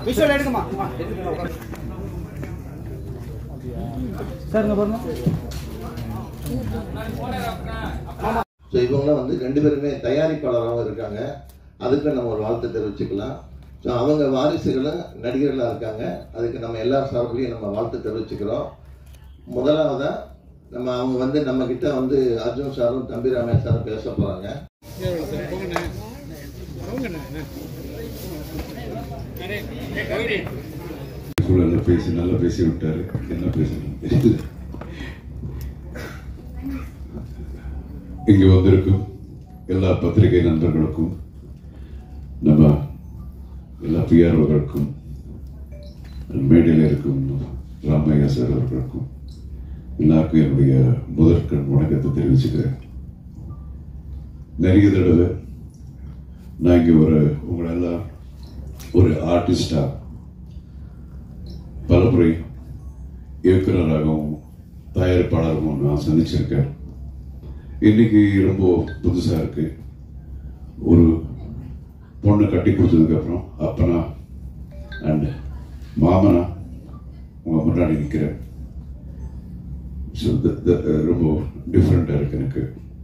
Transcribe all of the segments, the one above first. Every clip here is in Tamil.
விஷுவல் எடுக்குமா சார் பாருங்க. ஸோ இவங்களாம் வந்து 2 பேருமே தயாரிப்பாளராகவும் இருக்காங்க. அதுக்கு நம்ம ஒரு வாழ்த்து தெரிவிச்சுக்கலாம். ஸோ அவங்க வாரிசுகளும் நடிகர்களாக இருக்காங்க. அதுக்கு நம்ம எல்லா சார்பிலையும் நம்ம வாழ்த்து தெரிவிச்சுக்கிறோம். முதலாவதாக அவங்க வந்து நம்ம கிட்ட வந்து அர்ஜுன் சாரும் தம்பி ராமையா சாரும் பேச போறாங்க. நல்லா பேசி விட்டாரு. என்ன பேசணும் இங்கு வந்திருக்கும் எல்லா பத்திரிகை நண்பர்களுக்கும், நம்ம எல்லா பிஆர்ஓகளுக்கும், மேடையில் இருக்கும் ராமையா சார் அவர்களுக்கும் எல்லாருக்கும் என்னுடைய முதற்கண் வணக்கத்தை தெரிவிச்சுக்கிறேன். நிறைய தடவை நான் இங்கே உங்களெல்லாம் ஒரு ஆர்டிஸ்டா பலமுறை இயக்குநராகவும் தயாரிப்பாளராகவும் நான் சந்திச்சிருக்கேன். இன்னைக்கு ரொம்ப புதுசா இருக்கு. ஒரு பொண்ணை கட்டி கொடுத்ததுக்கு அப்புறம் அப்பனா அண்ட் மாமனா உங்க முன்னாடி நிற்கிறேன். ரொம்ப டிஃப்ரெண்டா இருக்கு எனக்கு.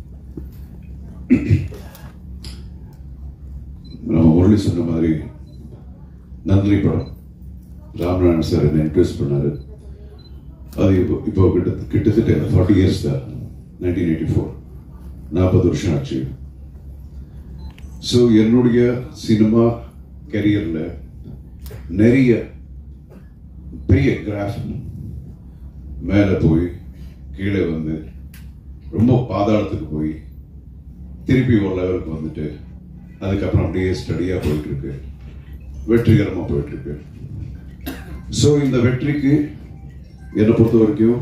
நம்ம முரளி சொன்ன மாதிரி நந்தினி படம் ராமநாதன் சார் என்னை இன்ட்ரெஸ்ட் பண்ணாரு. அது இப்போ கிட்டத்தட்ட 40 இயர்ஸ் தான். 1984 40 வருஷம் ஆச்சு. ஸோ என்னுடைய சினிமா கரியர்ல நிறைய பெரிய கிராஃப் மேலே போய் கீழே வந்து ரொம்ப பாதாளத்துக்கு போய் திருப்பி ஒரு லெவலுக்கு வந்துட்டு அதுக்கப்புறம் அப்படியே ஸ்டடியாக போயிட்டு இருக்கு, வெற்றிகரமாக போயிட்டு இருக்கு. ஸோ இந்த வெற்றிக்கு என்னை பொறுத்த வரைக்கும்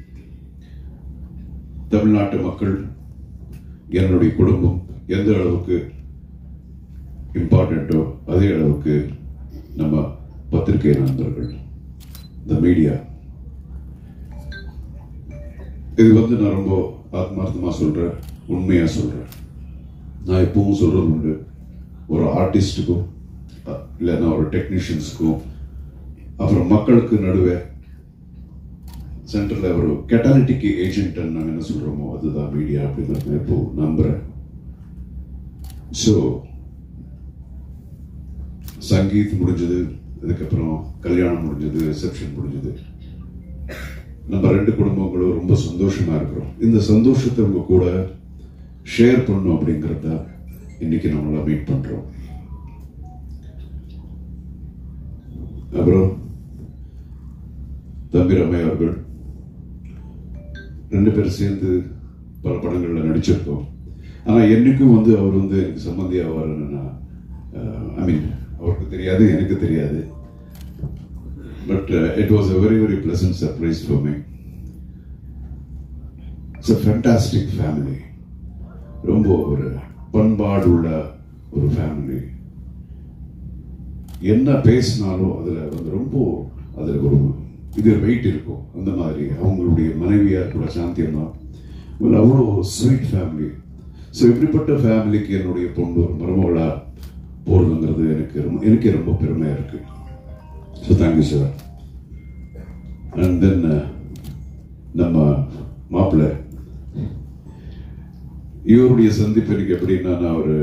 தமிழ்நாட்டு மக்கள், என்னுடைய குடும்பம் எந்த அளவுக்கு இம்பார்ட்டன்ட்டோ அதே அளவுக்கு நம்ம பத்திரிகை நண்பர்கள், இந்த மீடியா. இது வந்து நான் ரொம்ப ஆத்மார்த்தமா சொல்றேன், உண்மையா சொல்றேன். நான் எப்பவும் சொல்றது உண்டு, ஒரு ஆர்டிஸ்டுக்கும் இல்லைன்னா ஒரு டெக்னீஷியன்ஸுக்கும் அப்புறம் மக்களுக்கு நடுவே சென்டர்ல ஒரு கேட்டாலிட்டிக் ஏஜென்ட் நாங்கள் என்ன சொல்றோமோ அதுதான் மீடியா அப்படிங்கிறது இப்போ நம்புறேன். ஸோ சங்கீத் முடிஞ்சது, அதுக்கப்புறம் கல்யாணம் முடிஞ்சது, ரிசப்ஷன் முடிஞ்சது. நம்ம 2 குடும்பங்களும் ரொம்ப சந்தோஷமா இருக்கிறோம். இந்த சந்தோஷத்தை உங்க கூட ஷேர் பண்ணணும் அப்படிங்கிறத இன்னைக்கு நம்மள மீட் பண்றோம். அப்புறம் தம்பி ராமையா அவர்கள் 2 பேரும் சேர்ந்து பல படங்கள்ல நடிச்சிருக்கோம். ஆனா என்னைக்கும் வந்து அவர் வந்து எனக்கு சம்பந்தி ஆவாருன்னு ஐ மீன் அவருக்கு தெரியாது, எனக்கு தெரியாது. But it was a very, very pleasant surprise for me. It's a fantastic family. ரொம்ப ஒரு பண்பாடு உள்ள ஒரு ஃபேமிலி. என்ன பேசினாலும் அதுல வந்து ரொம்ப அதுல ஒரு இது வெயிட் இருக்கும். அந்த மாதிரி அவங்களுடைய மனைவியா கூட சாந்தியம்மா அவ்வளோ ஸ்வீட் ஃபேமிலி. ஸோ இப்படிப்பட்ட ஃபேமிலிக்கு என்னுடைய பொண்ணு ஒரு மருமகளா போறதுங்கிறது எனக்கே ரொம்ப பெருமையா இருக்கு. So thank you sir. And then நம்ம மாப்பிள்ளை இவருடைய சந்திப்பு எனக்கு எப்படின்னா, நான் ஒரு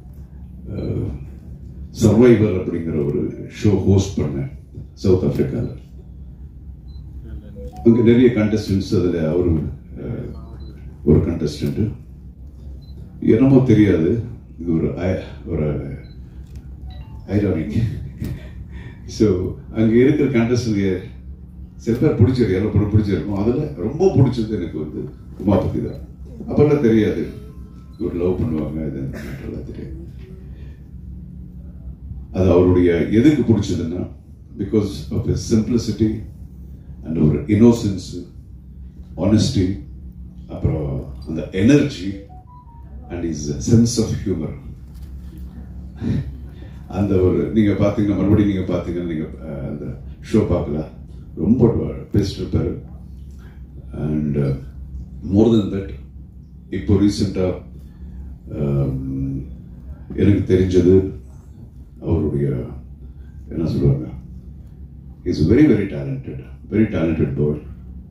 சர்வைவர் அப்படிங்கிற ஒரு ஷோ ஹோஸ்ட் பண்ணேன் சவுத் ஆப்பிரிக்காவில். அங்கே நிறைய கண்டஸ்டன்ஸ், அதில் அவரு ஒரு கண்டஸ்டன்ட். என்னமோ தெரியாது, இது ஒரு ஐரானிக். ஸோ அங்கே இருக்கிற கண்டஸ்டன்ட் சில பேர் பிடிச்சது, எல்லா படம் பிடிச்சிருக்கும். அதில் ரொம்ப பிடிச்சது எனக்கு வந்து உமாபதி தான். அப்பெல்லாம் தெரியாது ஒரு லவ் பண்ணுவாங்க, அது தெரியாது. அது அவருடைய எதுக்கு பிடிச்சதுன்னா, because of his simplicity and ஒரு இன்னோசன்ஸ், ஆனஸ்டி, அப்புறம் அந்த energy and is sense of humour. அந்த ஒரு நீங்க பாத்தீங்கன்னா, மறுபடியும் நீங்க பாத்தீங்கன்னா, நீங்க அந்த ஷோ பார்க்கலாம், ரொம்ப பேசிட்டு இருப்பாரு. அண்ட் மோர் தென் தட், இப்போ ரீசெண்டா எனக்கு தெரிஞ்சது அவருடைய என்ன சொல்லுவாங்க, is very very talented boy.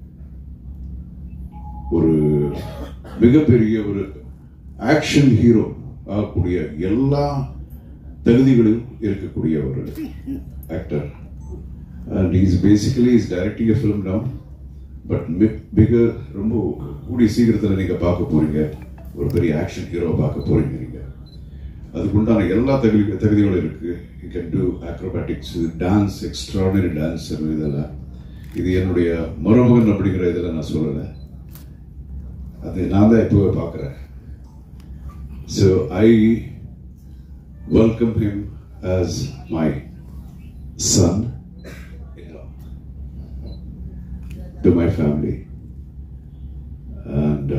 ஒரு மிகப்பெரிய ஒரு ஆக்ஷன் ஹீரோ ஆகக்கூடிய எல்லா தகுதிகளும் இருக்கக்கூடிய ஒரு actor. And he is basically directing a film now, but bigger, ரொம்ப கூடிய சீக்கிரத்தில் நீங்க பார்க்க போறீங்க, ஒரு பெரிய ஆக்ஷன் ஹீரோ பார்க்க போறீங்க. நீங்க அதுக்குண்டான எல்லா தகுதிகளும் இருக்கு. You can do acrobatics, dance, extraordinary dance. இதெல்லாம் இது என்னுடைய மருமகன் அப்படிங்கிற இதில் நான் சொல்லலை, அது நான் தான் இப்போவே பார்க்குறேன். So I welcome him as my son to my family. And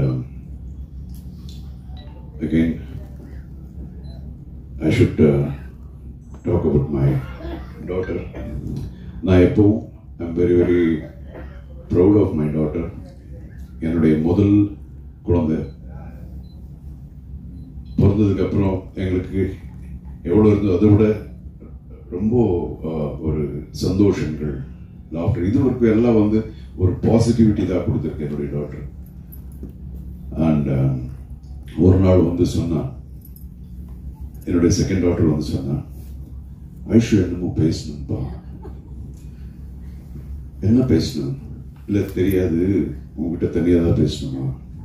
again, I should talk about my daughter. I'm very, very proud of my daughter. என்னுடைய முதல் குழந்தை பிறந்ததுக்கு அப்புறம் எங்களுக்கு எவ்வளோ இருந்தோ அதை விட ரொம்ப ஒரு சந்தோஷங்கள், லாஃப்டர், இது வரைக்கும் எல்லாம் வந்து ஒரு பாசிட்டிவிட்டி தான் கொடுத்துருக்கு என்னுடைய டாக்டர். அண்ட் ஒரு நாள் வந்து சொன்னா, என்னுடைய செகண்ட் டாக்டர் வந்து சொன்னா, ஐஷு என்னமோ பேசணும்பா. என்ன பேசணும்? இல்லை தெரியாது, உங்ககிட்ட தனியாக தான் பேசணுமா?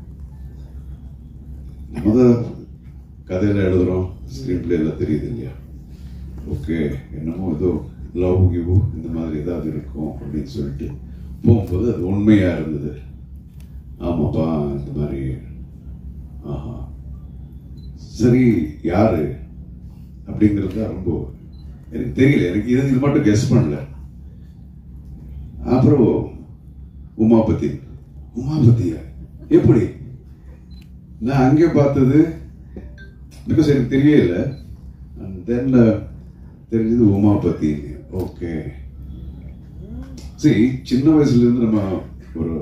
கதையில எழுதுறோம், ஸ்கிரீன் பிளே எல்லாம் தெரியுது இல்லையா? ஓகே, என்னமோ ஏதோ லவ் கிவ் இந்த மாதிரி ஏதாவது இருக்கும் அப்படின்னு சொல்லிட்டு போகும்போது அது உண்மையா இருந்தது. ஆமாப்பா இந்த மாதிரி. ஆஹா சரி, யாரு அப்படிங்கிறது தான் ரொம்ப எனக்கு தெரியல. எனக்கு இது மட்டும் கெஸ் பண்ணல. அப்புறம் உமாபதியா எப்படி? நான் அங்கே பார்த்தது பிகாஸ் எனக்கு தெரியவே இல்லை. அண்ட் தென் தெரிஞ்சது உமாபதி. ஓகே, சரி, சின்ன வயசுல இருந்து நம்ம ஒரு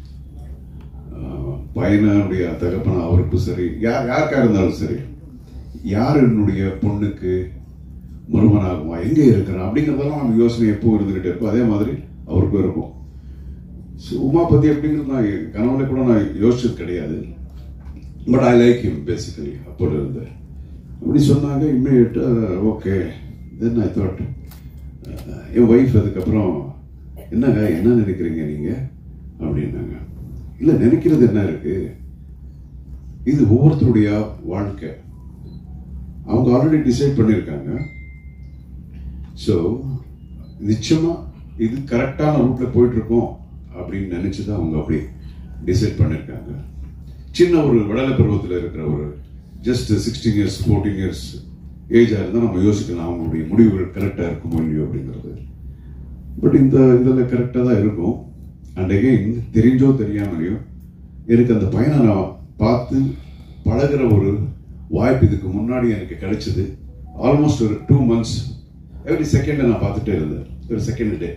பையனுடைய தகப்பன அவருக்கும் சரி, யாருக்கா இருந்தாலும் சரி, யார் என்னுடைய பொண்ணுக்கு மருமனாகுமா, எங்க இருக்கிறான் அப்படிங்கிறதெல்லாம் நம்ம யோசனை எப்போ இருந்துகிட்டே இருக்கும். அதே மாதிரி அவருக்கும் இருக்கும். உமாபதி அப்படிங்கிறது நான் கனவுல கூட நான் யோசிச்சது கிடையாது. But I like him basically. அப்போது இருந்து அப்படி சொன்னாங்க. இம்மிடியேட்டா ஓகே. தென் ஐ தாட், என் ஒய்ஃப் அதுக்கப்புறம் என்னங்க என்ன நினைக்கிறீங்க நீங்க அப்படின்னாங்க. இல்லை, நினைக்கிறது என்ன இருக்கு, இது ஒவ்வொருத்தருடைய வாழ்க்கை. அவங்க ஆல்ரெடி டிசைட் பண்ணியிருக்காங்க. ஸோ நிச்சயமா இது கரெக்டான ரூட்ல போயிட்டு இருக்கோம் அப்படின்னு நினைச்சுதான் அவங்க அப்படி டிசைட் பண்ணியிருக்காங்க. சின்ன ஒரு விடலை பருவத்தில் இருக்கிற ஒரு ஜஸ்ட் 16 இயர்ஸ் 14 இயர்ஸ் ஏஜா இருந்தால் நம்ம யோசிக்கலாம் அவங்களுடைய முடிவுகள் கரெக்டாக இருக்குமோ இல்லையோ அப்படிங்கிறது. பட் இதில் கரெக்டாக தான் இருக்கும். அண்ட் அகெயின், தெரிஞ்சோ தெரியாமலையோ எனக்கு அந்த பையனை நான் பார்த்து பழகிற ஒரு வாய்ப்பு இதுக்கு முன்னாடி எனக்கு கிடைச்சது. ஆல்மோஸ்ட் ஒரு 2 months எவ்ரி செகண்ட் நான் பார்த்துட்டே இருந்தேன், ஒரு second day.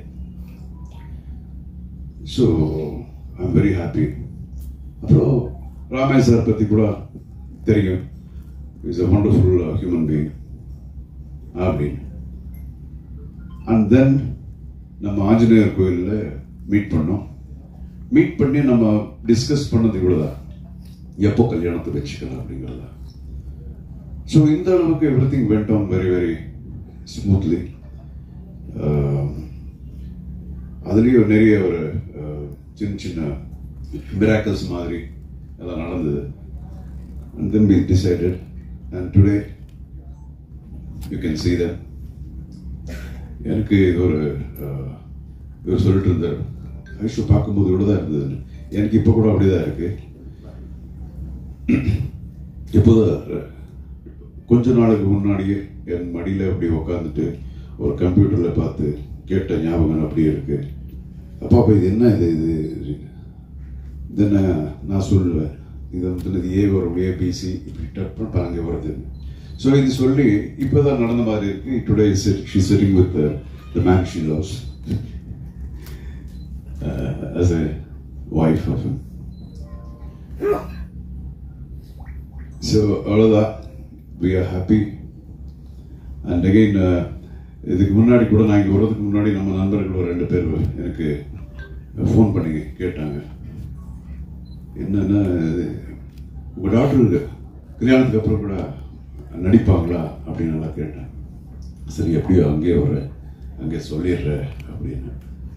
So I am very happy. அப்புறம் ராமே சார் பற்றி கூட தெரியும். Is a wonderful human being அப்படின்னு. அண்ட் தென் நம்ம ஆஞ்சநேயர் கோயிலில் மீட் பண்ணோம். மீட் பண்ணி நம்ம டிஸ்கஸ் பண்ணது கூட தான், எப்போ கல்யாணத்தை வச்சுக்கலாம் அப்படிங்கிறத. ஸோ இந்த அளவுக்கு everything went on very very smoothly. அதுலேயும் நிறைய ஒரு சின்ன சின்ன மிராக்கிள்ஸ் மாதிரி எல்லாம் நடந்தது. And then we decided, and today you can see that. எனக்கு இவர் சொல்லிட்டு இருந்தார், ஐஷு பார்க்கும்போது இவ்வளோதான் இருந்ததுன்னு. எனக்கு இப்போ கூட அப்படிதான் இருக்கு. இப்போதான் கொஞ்ச நாளுக்கு முன்னாடியே என் மடியில் அப்படி உட்காந்துட்டு ஒரு கம்ப்யூட்டரில் பார்த்து கேட்ட ஞாபகம் அப்படியே இருக்கு. அப்பா இது என்ன இது என்ன நான் சொல்லுவேன், இது வந்து ஏ வரும், ஏபிசி இப்படி டப் அங்கே வருது. ஸோ இது சொல்லி இப்போதான் நடந்த மாதிரி இருக்கு. Today she sitting with the man she loves as a wife of him. So அவ்வளோதான், we are happy. And again இதுக்கு முன்னாடி கூட நான் இங்கே வர்றதுக்கு முன்னாடி நம்ம நண்பர்கள் 2 பேர் எனக்கு ஃபோன் பண்ணி கேட்டாங்க, என்னென்னா உங்கள் டாக்டர் கல்யாணத்துக்கு அப்புறம் கூட நடிப்பாங்களா அப்படின்னு நல்லா கேட்டேன். சரி எப்படியோ அங்கேயே வர்றேன், அங்கே சொல்லிடுறேன் அப்படின்னு.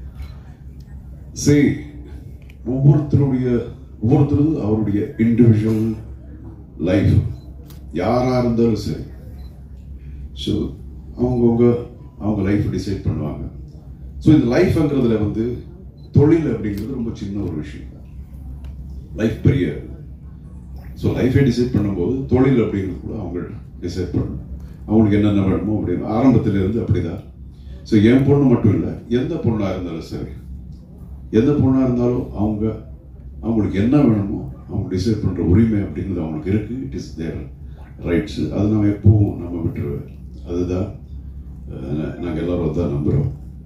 சரி, ஒவ்வொருத்தரும் அவருடைய இண்டிவிஜுவல் லைஃப் யாராக இருந்தாலும் சரி, ஸோ அவங்க லைஃப் டிசைட் பண்ணுவாங்க. ஸோ இந்த லைஃப்ங்கிறதுல வந்து தொழில் அப்படிங்கிறது ரொம்ப சின்ன ஒரு விஷயம். லைஃப் பெரிய. ஸோ லைஃபை டிசைட் பண்ணும்போது தொழில் அப்படிங்கிறது கூட அவங்க டிசைட் பண்ணணும். அவங்களுக்கு என்னென்ன வேணுமோ அப்படின்னு ஆரம்பத்திலேருந்து அப்படிதான். ஸோ என் பொண்ணு மட்டும் இல்லை, எந்த பொண்ணாக இருந்தாலும் சரி, எந்த பொண்ணாக இருந்தாலும் அவங்களுக்கு என்ன வேணுமோ அவங்க டிசைட் பண்ணுற உரிமை அப்படிங்கிறது அவங்களுக்கு இருக்கு. It is their rights. அது நம்ம எப்பவும் நம்ம விட்டுருவேன். அதுதான் நாங்கள் எல்லாரும் தான் நம்புகிறோம்.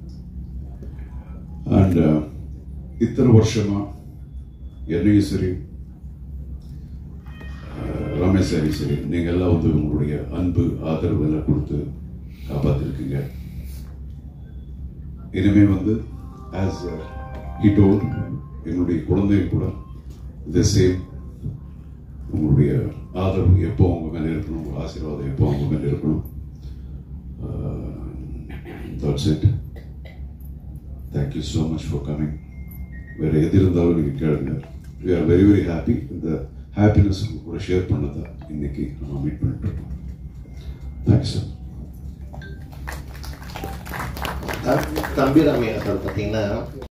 அண்ட் இத்தனை வருஷமா என்னையும் சரி, ரமேஷையும் சரி, நீங்கள் எல்லாம் வந்து உங்களுடைய அன்பு ஆதரவு எல்லாம் கொடுத்து காப்பாற்றிருக்கீங்க. இனிமே வந்து ஆஸ் ஹி டோல்ட், எங்களுடைய குழந்தைகள் கூட தி சேம். உங்களுடைய ஆதரவு எப்போ அவங்க மேலே இருக்கணும், உங்கள் ஆசீர்வாதம் எப்போ அவங்க மேலே இருக்கணும். That's it. Thank you so much for coming. வேறு எது இருந்தாலும் நீங்கள் கேளுங்க. We are very very happy. இந்த ஹாப்பினஸ் கூட ஷேர் பண்ணதான் இன்னைக்கு நம்ம மீட் பண்ணிட்டு இருக்கோம். Thanks sir. தம்பி ராமையா சார் பார்த்தீங்கன்னா